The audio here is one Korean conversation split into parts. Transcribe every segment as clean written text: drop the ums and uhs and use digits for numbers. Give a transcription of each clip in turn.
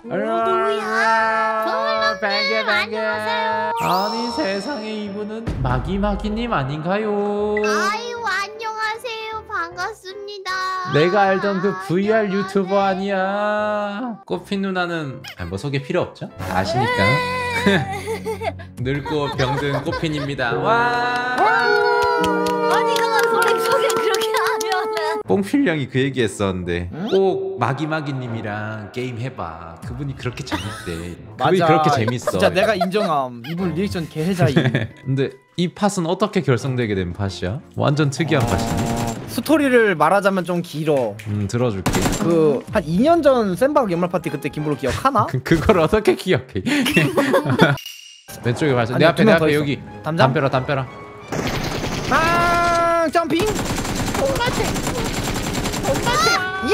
누구야? 뱅게 안녕하세요. 아니 세상에 이분은 마기마기님 아닌가요? 아유 안녕하세요. 반갑습니다. 내가 알던 그 VR 유튜버 아니야. 꽃핀 누나는 뭐 소개 필요 없죠? 다 아시니까. 늙고 병든 꽃핀입니다. 와. 어디가 소개 그렇게 하면은 뽕필령이 그 얘기했었는데 꼭 마기마기님이랑 게임 해봐. 그분이 그렇게 재밌대. 그분이 그렇게 재밌어. 진짜 내가 인정함. 이분 리액션 개해자임. 근데 이 팟은 어떻게 결성되게 된 팟이야? 완전 특이한 팟이네. 스토리를 말하자면 좀 길어. 들어줄게. 그 한 2년 전 샌박 연말 파티 그때 김블루 기억하나? 그걸 어떻게 기억해? 왼쪽에 발사. 내 앞에 내 앞에 여기. 담장? 담벼라. 아 점핑. 예!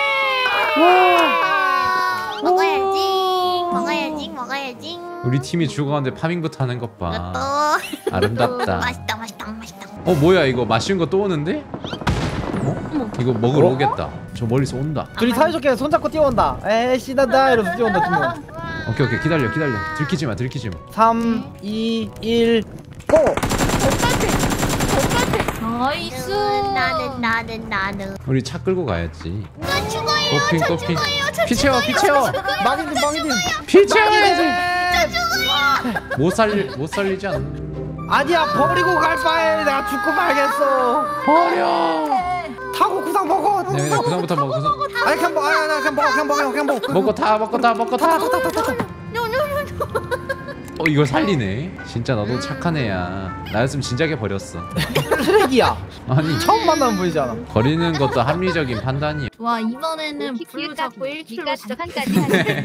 먹어야지. 우리 팀이 죽어가는데 파밍부터 하는 것 봐. 또 아름답다. 맛있다. 뭐야 이거 맛있는 거 또 오는데? 이거 먹으러 오겠다. 저 멀리서 온다. 둘이 사이좋게 손잡고 뛰어온다. 에이 씨나다 이러면서 뛰어온다 두 명. 오케이 기다려. 들키지 마. 3, 2, 1, 고! 나이스. 나는. 우리 차 끌고 가야지. 나 죽어요. 꽃핀. 피 채워. 망이님 피 채워야지. 못 살리지 않. 아니야 버리고 갈 바에 내가 죽고 말겠어. 버려. 타고 구상 먹어. 네, 구상부터 먹어. 아니 그냥 먹어. 먹고 타. 이걸 살리네. 진짜 너도 착한 애야. 나였으면 진작에 버렸어. 쓰레기야. 아니 처음 만나면 보이잖아. 버리는 것도 합리적인 판단이야. 와 이번에는 블루 잡고 1킬로 장판까지 하네.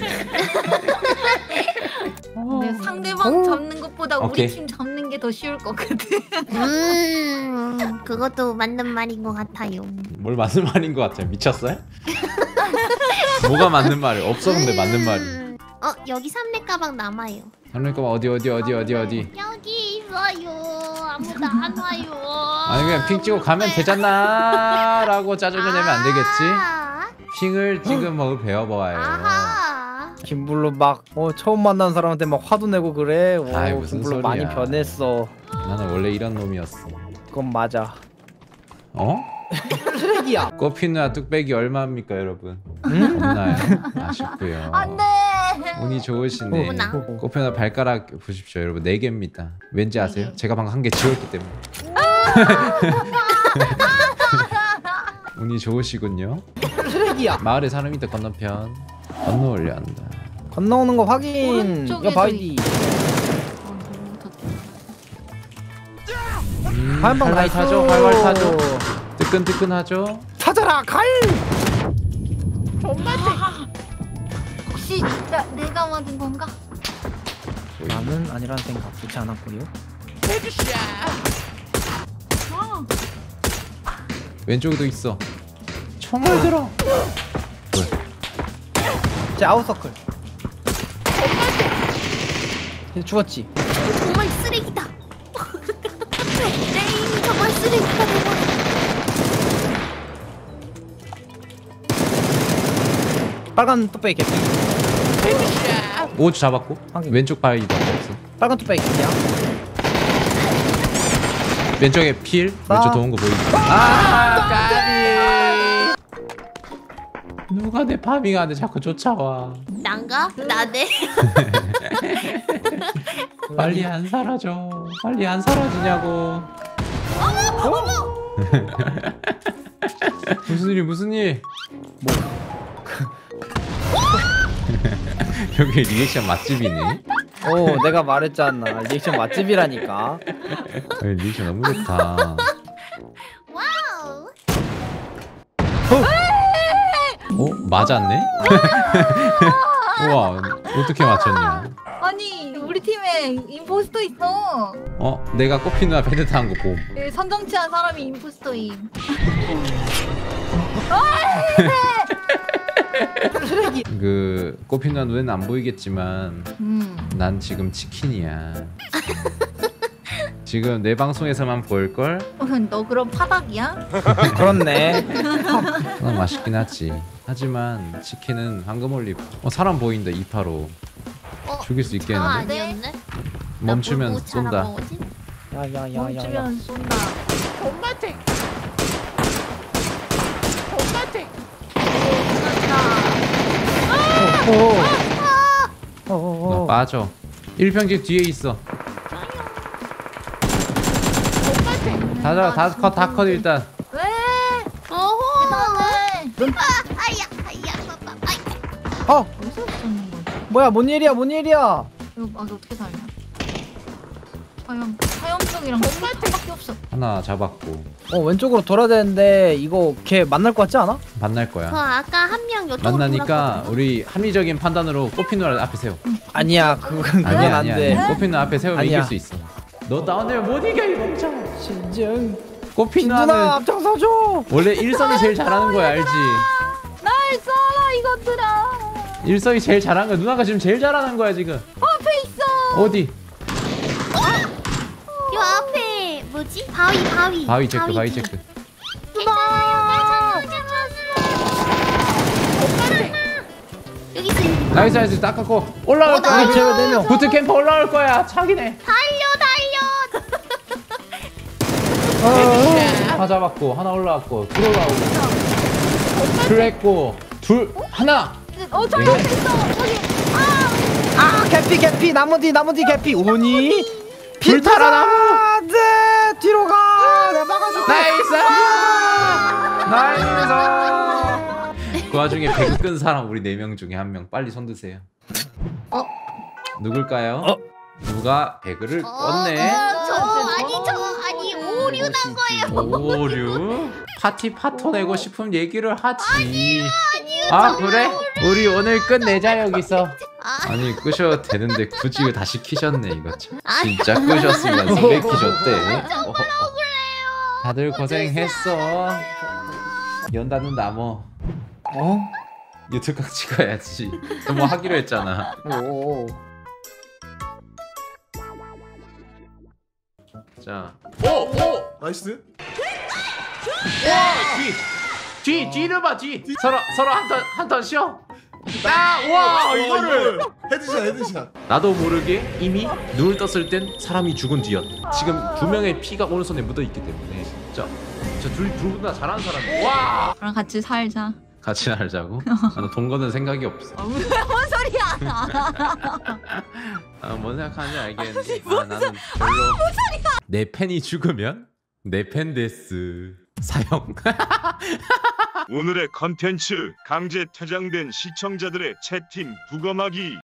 근데 상대방 잡는 것보다 오케이. 우리 팀 잡는 게 더 쉬울 것 같아. 그것도 맞는 말인 것 같아요. 뭘 맞는 말인 것 같아요. 미쳤어요? 뭐가 맞는 말이야? 없어 근데 맞는 말이. 여기 삼렙 가방 남아요. 그러니까 어디? 여기 있어요. 아무도 안 와요. 아니 그냥 핑 찍고 가면 되잖아 라고 짜증을 내면 안 되겠지? 핑을 지금 먹을 배워봐요. 아하. 김블루 막 처음 만난 사람한테 막 화도 내고 그래. 아이, 무슨 김블루 소리야. 많이 변했어. 나는 원래 이런 놈이었어. 그건 맞아. 어? 쓰레기야. 꽃피누나 뚝배기 얼마입니까 여러분? 응? 없나요? 아쉽고요. 안돼. 운이 좋으시네. 어머나. 꽃피누나 발가락 보십시오 여러분. 4개입니다. 왠지 아세요? 제가 방금 한 개 지웠기 때문에. 운이 좋으시군요. 쓰레기야. 마을에 사람 있다 건너편. 건너올려 한다. 건너오는 거 확인. 오른쪽에도 야 바이디. 화염방 활활 나이스. 타죠. 활활 타죠. 뜨끈뜨끈하죠. 찾아라 갈. 혹시 내가 맞은 건가? 나는 아니란 생각 좋지 않았고요. 왼쪽에도 있어. 총을 들어. 제 아웃서클. 얘 죽었지. 정말 쓰레기다. 레인 정말 쓰레기다. 빨간 뚝배기 개피. 오주 잡았고. 확인. 왼쪽 바위도 없어. 빨간 뚝배기 개피야. 왼쪽에 필. 왼쪽 도는 거 보이지? 까비. 누가 내 파밍하는데 자꾸 쫓아와. 난가? 나네. 빨리 안 사라져. 빨리 안 사라지냐고. 무슨 일? 뭐? 여기 리액션 맛집이네. 내가 말했잖아. 리액션 맛집이라니까. 리액션 너무 좋다. 와우. 맞았네? 우와, 어떻게 맞췄냐? 아니 우리 팀에 임포스터 있어. 내가 꽃피누나 패드 타는 거 봄. 선정치한 사람이 임포스터임. 그 꽃피누나 눈에는 안 보이겠지만 난 지금 치킨이야. 지금 내 방송에서만 보일걸? 너 그럼 파닭이야? 그렇네. 맛있긴 하지. 하지만 치킨은 황금 올리브. 사람 보인다 285. 죽일 수 저 있겠는데? 아니었네? 멈추면 쏜다. 야야야야. 멈추면 쏜다. 너 빠져. 1평집 뒤에 있어. 다 컷 일단. 왜? 어허. 대단해. 아야. 아이. 어 어디서 쏘는 거지? 뭐야 뭔 일이야 뭔 일이야. 이거 막이 어떻게 살냐? 화염병이랑 한밖에 없어. 하나 잡았고. 왼쪽으로 돌아야 되는데 이거 걔 만날 것 같지 않아? 만날 저 거야. 아까 한 명 이쪽으로 만나니까 돌았거든요. 우리 합리적인 판단으로 꽃피누를 앞에 세워. 아니야 그건 아니야 안 아니야. 돼. 꽃피누 앞에 세우면 아니야. 이길 수 있어. 너 다운되면 못 이겨 이 멍청. 신증. 누나 꽃피누는 앞장서줘. 원래 일성이 제일 잘하는 거야 알지? 날 쏴라 이것들아. 일성이 제일 잘하는 거야. 누나가 지금 제일 잘하는 거야 지금. 앞에 있어. 어디? 요 앞에 뭐지? 바위. 바위 체크. 괜찮아요. 여기 있어. 나이스 닦았고 올라갈 거야. 우리 제가 4명. 부트캠프 올라올 거야. 차기네. 달려. 다 잡았고 하나 올라왔고 둘 올라오고 둘 했고 하나. 저기 앞에 있어. 저기. 개피 나무 뒤 개피 오니. 불타라 나무. 네 뒤로 가. 내가 막아줄게. 나이스. 그 와중에 배그 끈 사람 우리 4명 중에 1명 빨리 손 드세요. 누굴까요? 누가 배그를 껐네? 아니 오류 난 거예요. 오류? 파티 파토 내고 싶으면 얘기를 하지. 아 그래? 우리 오늘 끝내자 여기서. 아니 끄셔도 되는데 굳이 다시 키셨네 이거 참. 진짜 끄셨으면서 왜 키셨대? 다들 고생했어. 연다는 나무. 유튜브 각 찍어야지. 뭐 하기로 했잖아. 오. 자. 나이스. 뒤를 봐 뒤. 서로 한 턴 쉬어. 와 이거를 헤드샷. 나도 모르게 이미 눈을 떴을 땐 사람이 죽은 뒤였. 지금 2명의 피가 오른손에 묻어 있기 때문에. 자, 둘 다 잘하는 사람이. 와. 나랑 같이 살자. 같이 살자고? 나는 돈 거는 생각이 없어. 뭔 소리야? 뭔 생각하는지 알겠는데. 나는 별로. 내 팬이 죽으면 내 팬 데스 사형. 오늘의 컨텐츠 강제 퇴장된 시청자들의 채팅 부검하기.